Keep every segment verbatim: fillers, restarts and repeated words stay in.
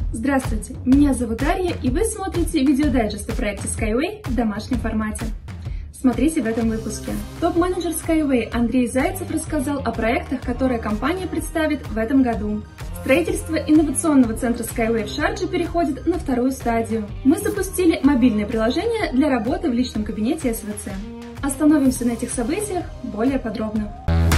Здравствуйте, меня зовут Дарья, и вы смотрите видеодайджест о проекте Skyway в домашнем формате. Смотрите в этом выпуске. Топ-менеджер Skyway Андрей Зайцев рассказал о проектах, которые компания представит в этом году. Строительство инновационного центра Skyway в Шардже переходит на вторую стадию. Мы запустили мобильное приложение для работы в личном кабинете эс вэ цэ. Остановимся на этих событиях более подробно.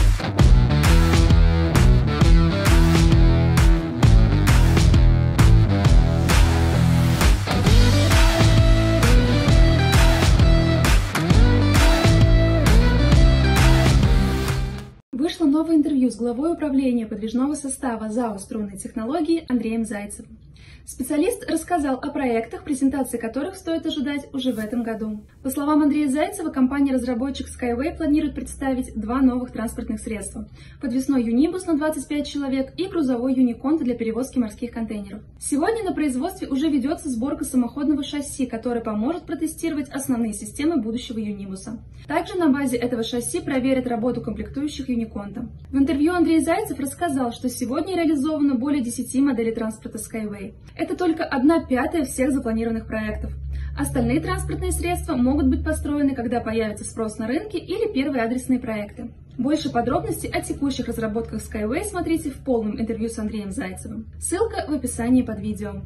Вышло новое интервью с главой управления подвижного состава ЗАО «Струнные технологии» Андреем Зайцевым. Специалист рассказал о проектах, презентации которых стоит ожидать уже в этом году. По словам Андрея Зайцева, компания-разработчик Skyway планирует представить два новых транспортных средства – подвесной юнибус на двадцать пять человек и грузовой юниконт для перевозки морских контейнеров. Сегодня на производстве уже ведется сборка самоходного шасси, которое поможет протестировать основные системы будущего юнибуса. Также на базе этого шасси проверят работу комплектующих юниконта. В интервью Андрей Зайцев рассказал, что сегодня реализовано более десяти моделей транспорта Skyway. Это только одна пятая всех запланированных проектов. Остальные транспортные средства могут быть построены, когда появится спрос на рынке или первые адресные проекты. Больше подробностей о текущих разработках Skyway смотрите в полном интервью с Андреем Зайцевым. Ссылка в описании под видео.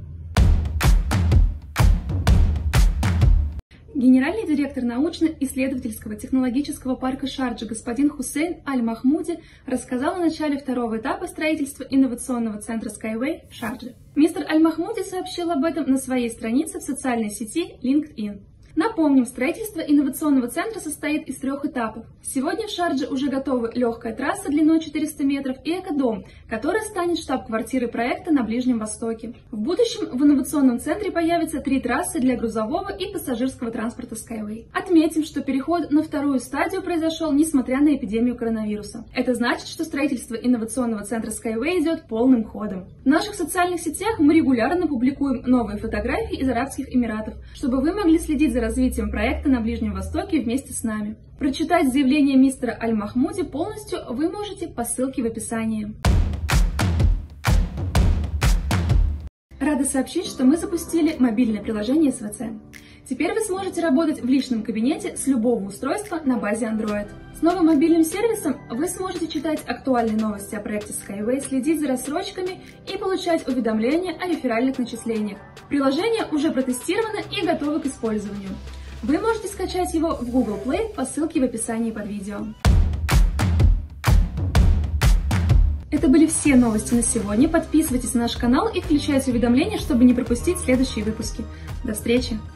Генеральный директор научно-исследовательского технологического парка Шарджа господин Хусейн Аль-Махмуди рассказал о начале второго этапа строительства инновационного центра Skyway в Шардже. Мистер Аль-Махмуди сообщил об этом на своей странице в социальной сети LinkedIn. Напомним, строительство инновационного центра состоит из трех этапов. Сегодня в Шардже уже готова легкая трасса длиной четыреста метров и экодом, который станет штаб-квартирой проекта на Ближнем Востоке. В будущем в инновационном центре появятся три трассы для грузового и пассажирского транспорта Skyway. Отметим, что переход на вторую стадию произошел несмотря на эпидемию коронавируса. Это значит, что строительство инновационного центра Skyway идет полным ходом. В наших социальных сетях мы регулярно публикуем новые фотографии из Арабских Эмиратов, чтобы вы могли следить за развитием проекта на Ближнем Востоке вместе с нами. Прочитать заявление мистера Аль-Махмуди полностью вы можете по ссылке в описании. Рада сообщить, что мы запустили мобильное приложение эс вэ цэ. Теперь вы сможете работать в личном кабинете с любого устройства на базе Android. С новым мобильным сервисом вы сможете читать актуальные новости о проекте Skyway, следить за рассрочками и получать уведомления о реферальных начислениях. Приложение уже протестировано и готово к использованию. Вы можете скачать его в Google Play по ссылке в описании под видео. Это были все новости на сегодня. Подписывайтесь на наш канал и включайте уведомления, чтобы не пропустить следующие выпуски. До встречи!